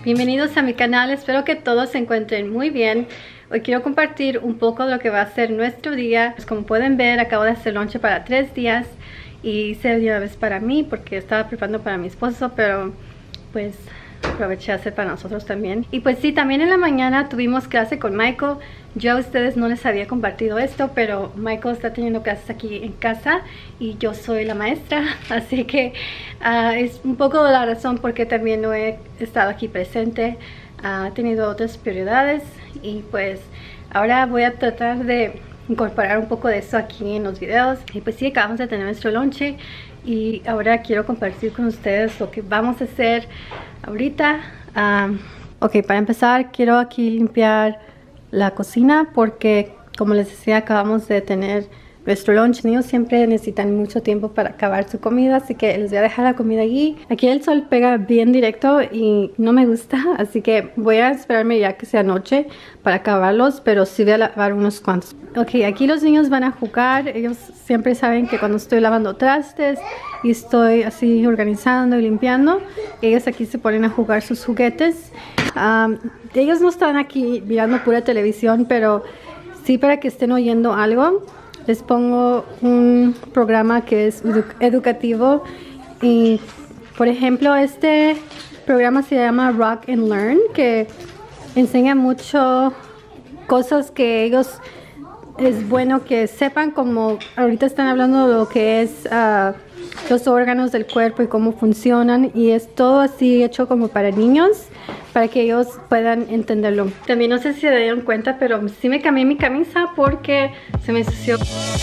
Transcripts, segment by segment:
Bienvenidos a mi canal, espero que todos se encuentren muy bien. Hoy quiero compartir un poco de lo que va a ser nuestro día. Pues como pueden ver, acabo de hacer lonche para 3 días y hice de una vez para mí porque estaba preparando para mi esposo, pero pues aproveché a hacer para nosotros también. Y pues sí, también en la mañana tuvimos clase con Michael. Yo a ustedes no les había compartido esto, pero Michael está teniendo clases aquí en casa y yo soy la maestra, así que es un poco la razón por qué también no he estado aquí presente. He tenido otras prioridades y pues ahora voy a tratar de incorporar un poco de eso aquí en los videos. Y pues sí, acabamos de tener nuestro lonche y ahora quiero compartir con ustedes lo que vamos a hacer ahorita. Ok, para empezar quiero aquí limpiar la cocina porque, como les decía, acabamos de tener nuestro lunch. Los niños siempre necesitan mucho tiempo para acabar su comida, así que les voy a dejar la comida allí. Aquí el sol pega bien directo y no me gusta, así que voy a esperarme ya que sea noche para acabarlos, pero sí voy a lavar unos cuantos. Ok, aquí los niños van a jugar. Ellos siempre saben que cuando estoy lavando trastes y estoy así organizando y limpiando, ellos aquí se ponen a jugar sus juguetes. Ellos no están aquí mirando pura televisión, pero sí, para que estén oyendo algo, les pongo un programa que es educativo. Y por ejemplo, este programa se llama Rock and Learn, que enseña mucho cosas que ellos es bueno que sepan, como ahorita están hablando de lo que es los órganos del cuerpo y cómo funcionan, y es todo así hecho como para niños, para que ellos puedan entenderlo. También no sé si se dieron cuenta, pero sí me cambié mi camisa porque se me ensució.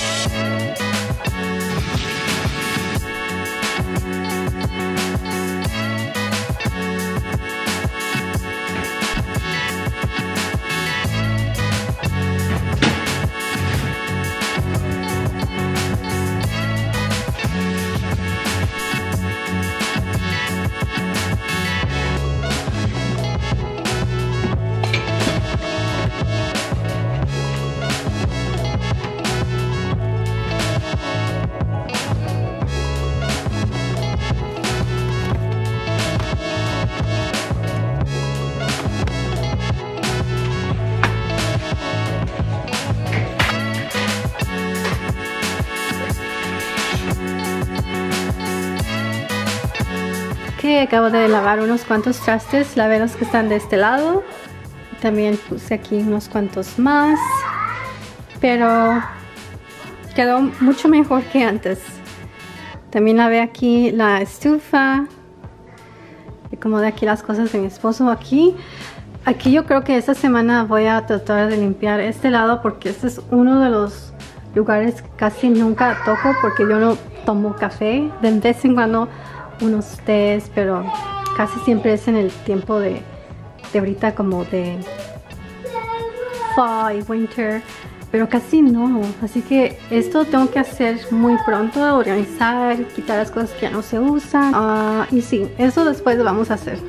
Acabo de lavar unos cuantos trastes, lavé los que están de este lado. También puse aquí unos cuantos más, pero quedó mucho mejor que antes. También lavé aquí la estufa. Acomodé aquí las cosas de mi esposo aquí. Aquí yo creo que esta semana voy a tratar de limpiar este lado, porque este es uno de los lugares que casi nunca toco porque yo no tomo café. De vez en cuando unos tés, pero casi siempre es en el tiempo de ahorita, como de fall y winter, pero casi no. Así que esto tengo que hacer muy pronto, organizar, quitar las cosas que ya no se usan. Y sí, eso después lo vamos a hacer.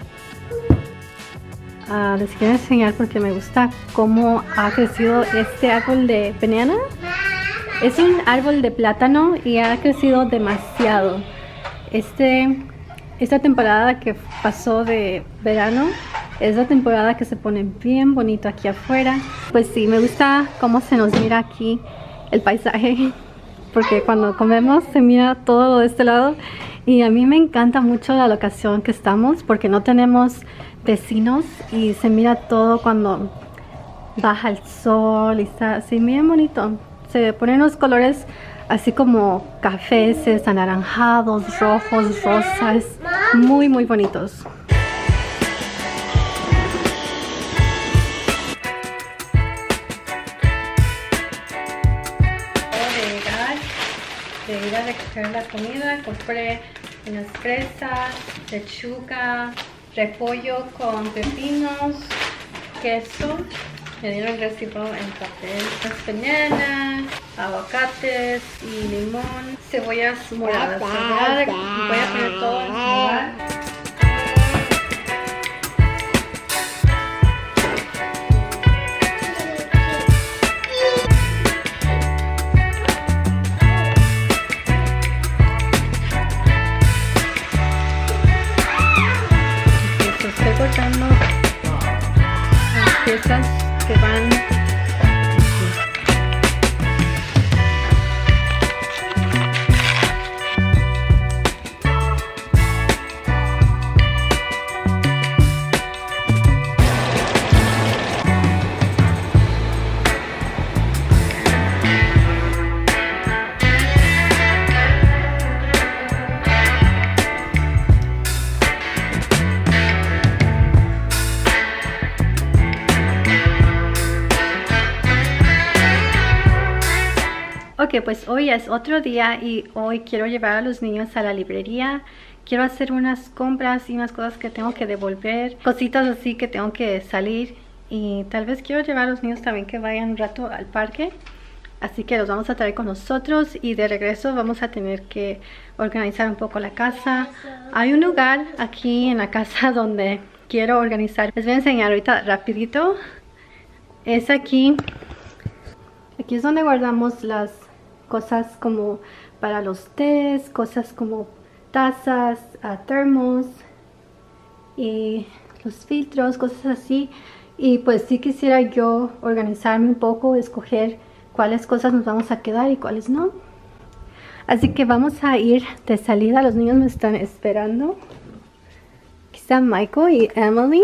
Les quiero enseñar porque me gusta cómo ha crecido este árbol de banana. Es un árbol de plátano y ha crecido demasiado. Esta temporada que pasó de verano es la temporada que se pone bien bonito aquí afuera. Pues sí, me gusta cómo se nos mira aquí el paisaje, porque cuando comemos se mira todo de este lado. Y a mí me encanta mucho la locación que estamos, porque no tenemos vecinos y se mira todo cuando baja el sol y está así bien bonito. Se ponen los colores así como cafés, anaranjados, rojos, rosas, muy muy bonitos. De ir a recoger la comida, compré unas fresas, lechuga, repollo con pepinos, queso. Me dieron el recibo en papel. Las bananas, aguacates y limón, cebollas moradas. Voy a poner todo en su lugar. Estoy cortando que pues hoy es otro día y hoy quiero llevar a los niños a la librería. Quiero hacer unas compras y unas cosas que tengo que devolver, cositas así que tengo que salir, y tal vez quiero llevar a los niños también que vayan un rato al parque. Así que los vamos a traer con nosotros y de regreso vamos a tener que organizar un poco la casa. Hay un lugar aquí en la casa donde quiero organizar. Les voy a enseñar ahorita rapidito. Es aquí. Aquí es donde guardamos las cosas como para los tés, cosas como tazas, termos y los filtros, cosas así. Y pues sí quisiera yo organizarme un poco, escoger cuáles cosas nos vamos a quedar y cuáles no. Así que vamos a ir de salida. Los niños me están esperando. Aquí están Michael y Emily.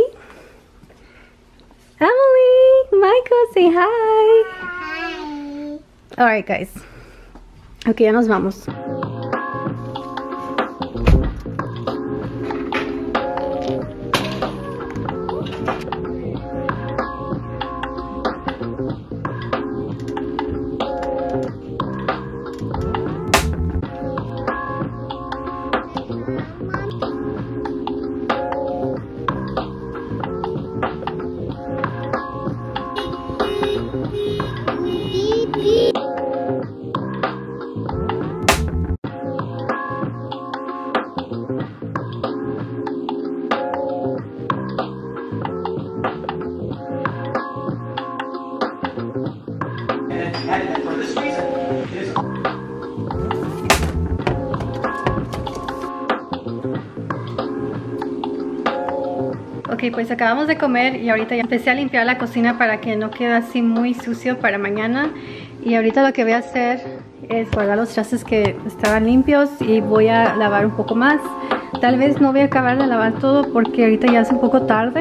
Emily, Michael, say hi. Hi. Alright, guys. Ok, ya nos vamos. Ok, pues acabamos de comer y ahorita ya empecé a limpiar la cocina para que no quede así muy sucio para mañana. Y ahorita lo que voy a hacer es guardar los trastes que estaban limpios y voy a lavar un poco más. Tal vez no voy a acabar de lavar todo porque ahorita ya es un poco tarde.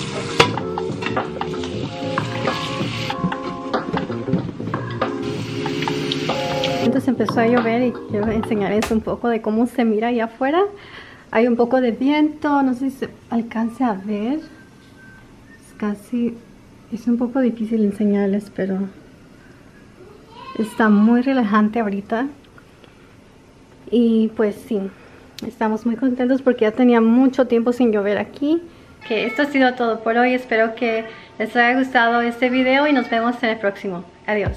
Entonces empezó a llover y quiero enseñarles un poco de cómo se mira allá afuera. Hay un poco de viento, no sé si se alcance a ver. Es un poco difícil enseñarles, pero está muy relajante ahorita. Y pues sí, estamos muy contentos porque ya tenía mucho tiempo sin llover aquí. Que esto ha sido todo por hoy. Espero que les haya gustado este video y nos vemos en el próximo. Adiós.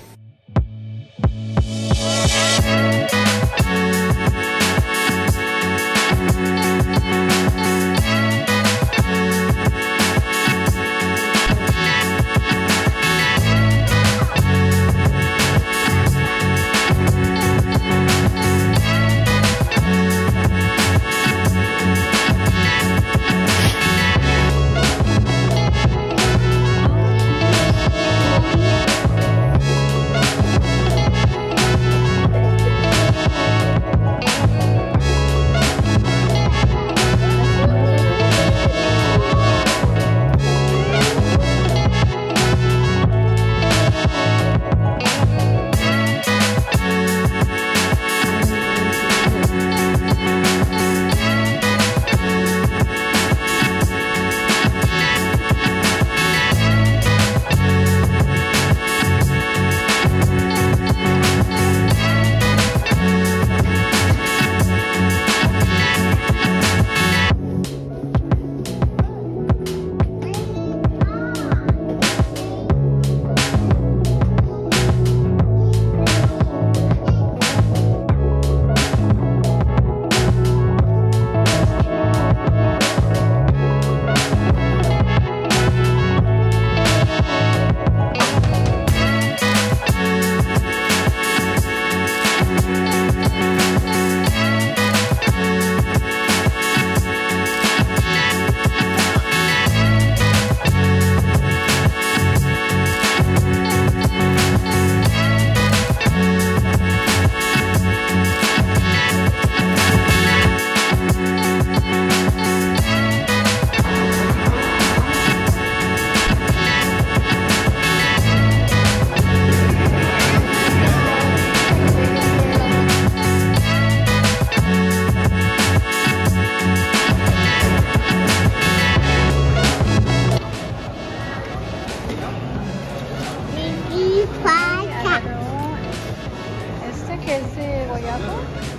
pineapple?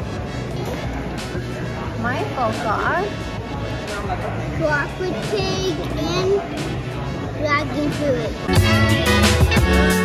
Michael got chocolate cake and dragon fruit.